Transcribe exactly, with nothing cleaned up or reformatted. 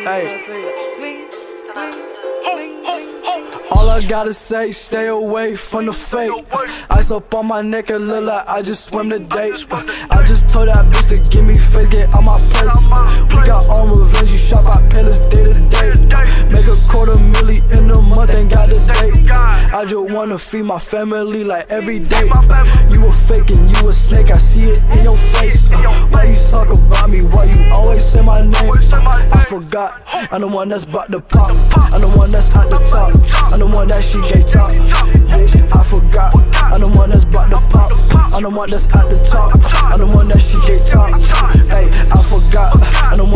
Hey. All I gotta say, stay away from the fake. Ice up on my neck, it look like I just swim the date. I just told that bitch to give me face, get out my place. We got on revenge, you shop out pillars day to day. Make a quarter milli in a month, ain't got a date. I just wanna feed my family like every day. You a fake and you a snake, I see it in your face. Why you talk about me, why you always say my name? I forgot, I'm the one that's about to pop. I'm the one that's at the top, I'm the one that she gave top. Bitch, I forgot, I'm the one that's about to pop. I'm the one that's at the top, I'm the one that she gave top. Hey, I forgot, I'm the one